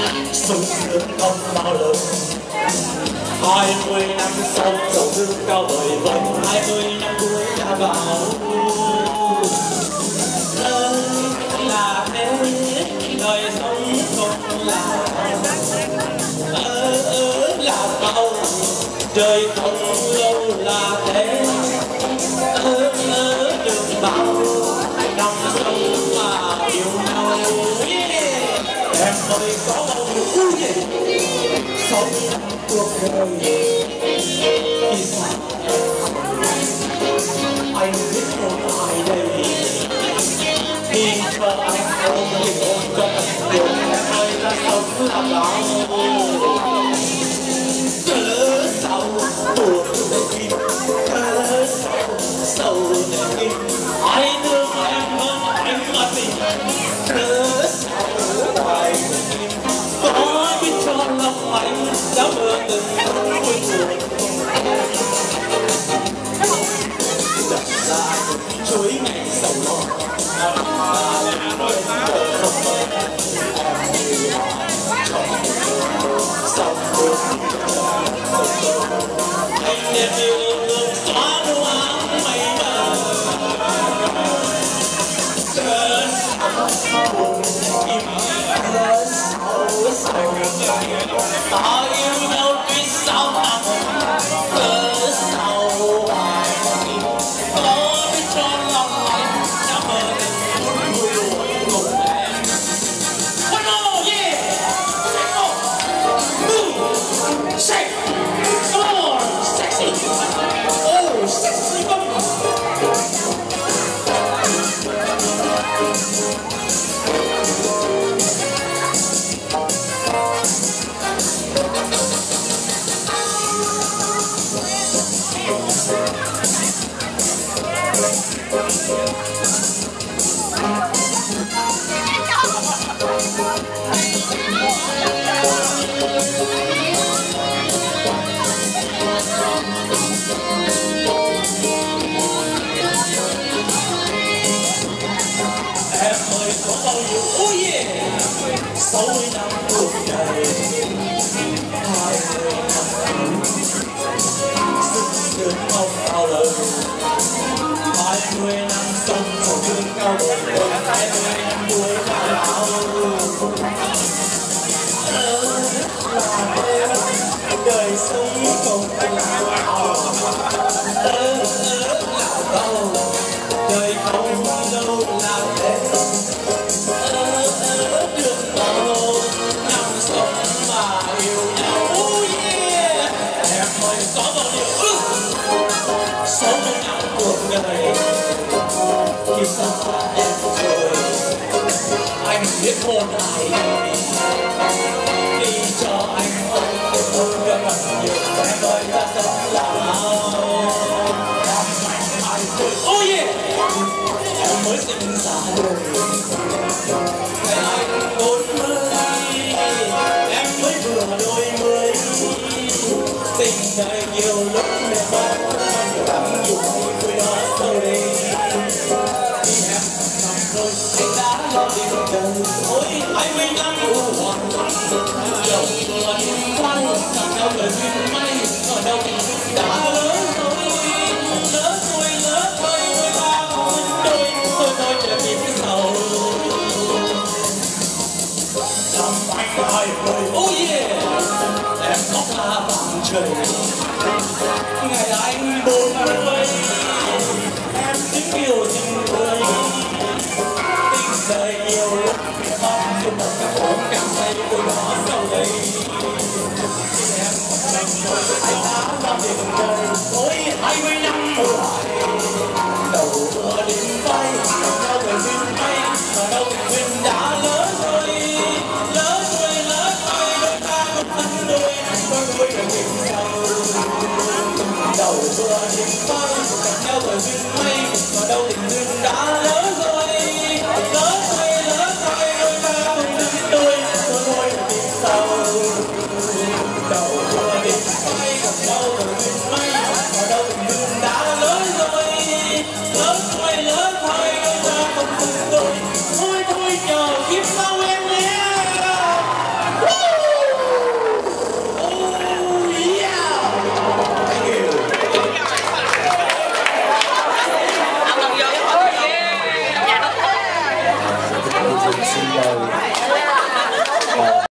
sung sướng không bao lâu. 20 năm sau dẫu thương cao vời vời, 20 năm cuối đã vào. Đời là thế, đời sống không là là bao, trời không lâu là thế. Đừng bao năm sống mà yêu nhau. Em ơi có bao nhiêu gì sống cuộc đời vì sao anh biết một ai đây khi vợ anh ôm thì ôm cho anh điều em ơi ta sống là bao cớ sao buồn để kim cớ sao sầu để kim ai thương em hơn anh mà tình cớ sao hoài kim có biết cho lòng anh đã mơ từng vui buồn đặt ra chuối ngày sầu lo sao buồn anh đem yêu thương xóa nụ áng mây mờ cơn buồn im cơn sầu ta yêu nhau vì sao ta cớ sao hoài có biết cho lòng anh đã mơ từng vui buồn cùng em. One more, yeah! Move! Shake! Come on! Sexy! Oh, sexy woman! Em ơi có bao nhiêu oh yeah 60 năm cuộc đời 20 năm sức sướng không bao lâu 20 năm sống một thương cao bồi hồi 20 năm cuối đã lão đời sống không là bao đời không đâu là thế được bao năm sống mà yêu nhau oh yeah em ơi có bao nhiêu 60 năm cuộc đời khi sao em rồi anh biết hôn ai đi cho anh ơi ôm cho thật nhiều em ơi ta sống là oh yeah em mới sinh ra đời ngày anh 40 em mới vừa đôi mươi tình đời nhiều lúc mẹ bao nhiều lắm nhiều vui đó thôi đi khi em nằm rồi anh đã lo tìm đời ôi 20 năm u hoàng đầu vừa đi quay ở đâu đời duyên may ở đâu đã lớn rồi lớn thôi đôi ta đôi thôi chờ kịp sầu làm anh 20 oh yeah em khóc la vàng trời ngày anh 40 em tiếng yêu tình cười tình đời nhiều lúc mong cho một cái ổn cảm thấy tôi đó đâu đây em mình rồi anh đã lo việc đời ôi 20 năm rồi đầu vừa đêm bay đâu người duyên bay mà đâu tình duyên đã lớn rồi đôi ta không thân đôi đôi là tình sâu đầu vừa đêm bay gặp nhau rồi duyên bay mà đâu tình duyên đã lớn rồi đôi ta không thân đôi là tình sâu đầu vừa đêm bay gặp nhau rồi duyên bay mà đâu tình duyên đã lớn rồi